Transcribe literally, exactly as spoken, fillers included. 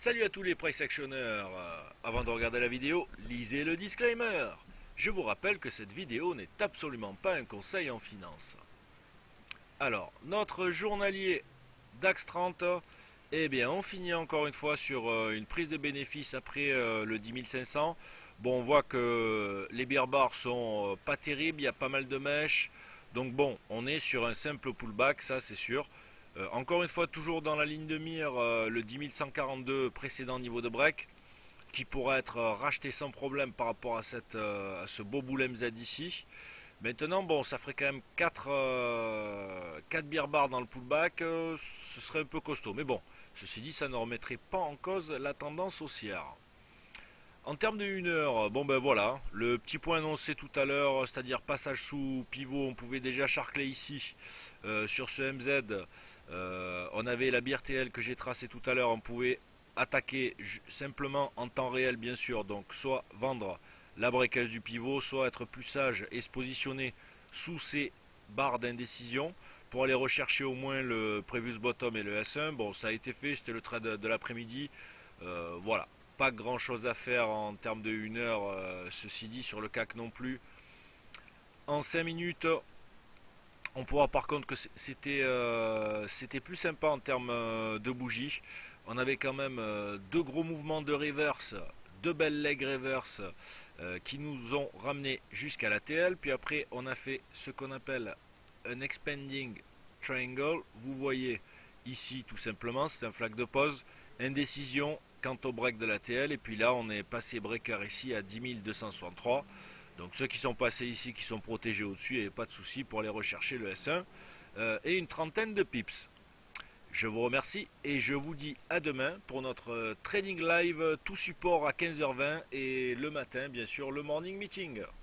Salut à tous les price actionneurs. Euh, Avant de regarder la vidéo, lisez le disclaimer. Je vous rappelle que cette vidéo n'est absolument pas un conseil en finance. Alors, notre journalier DAX trente, eh bien, on finit encore une fois sur euh, une prise de bénéfice après euh, le dix mille cinq cents. Bon, on voit que les bear bars sont euh, pas terribles, il y a pas mal de mèches. Donc bon, on est sur un simple pullback, ça c'est sûr. Euh, encore une fois, toujours dans la ligne de mire, euh, le dix mille cent quarante-deux précédent niveau de break, qui pourra être euh, racheté sans problème par rapport à, cette, euh, à ce beau boule M Z ici. Maintenant, bon, ça ferait quand même quatre, euh, quatre bear bars dans le pullback, euh, ce serait un peu costaud. Mais bon, ceci dit, ça ne remettrait pas en cause la tendance haussière. En termes de une heure, bon ben voilà, le petit point annoncé tout à l'heure, c'est-à-dire passage sous pivot, on pouvait déjà charcler ici euh, sur ce M Z. Euh, on avait la B R T L que j'ai tracée tout à l'heure, on pouvait attaquer simplement en temps réel bien sûr, donc soit vendre la breakaise du pivot, soit être plus sage et se positionner sous ces barres d'indécision pour aller rechercher au moins le previous bottom et le S un. Bon, ça a été fait, c'était le trade de, de l'après-midi, euh, voilà. Pas grand chose à faire en termes de une heure, euh, ceci dit, sur le C A C non plus. En cinq minutes, on pourra par contre que c'était euh, c'était plus sympa en termes euh, de bougies. On avait quand même euh, deux gros mouvements de reverse, deux belles legs reverse euh, qui nous ont ramené jusqu'à la T L. Puis après, on a fait ce qu'on appelle un expanding triangle. Vous voyez ici tout simplement, c'est un flag de pause, indécision quant au break de la T L, et puis là on est passé breaker ici à dix mille deux cent soixante-trois. Donc ceux qui sont passés ici, qui sont protégés au-dessus, il n'y a pas de souci pour aller rechercher le S un euh, et une trentaine de pips. Je vous remercie et je vous dis à demain pour notre euh, trading live tout support à quinze heures vingt et le matin bien sûr le morning meeting.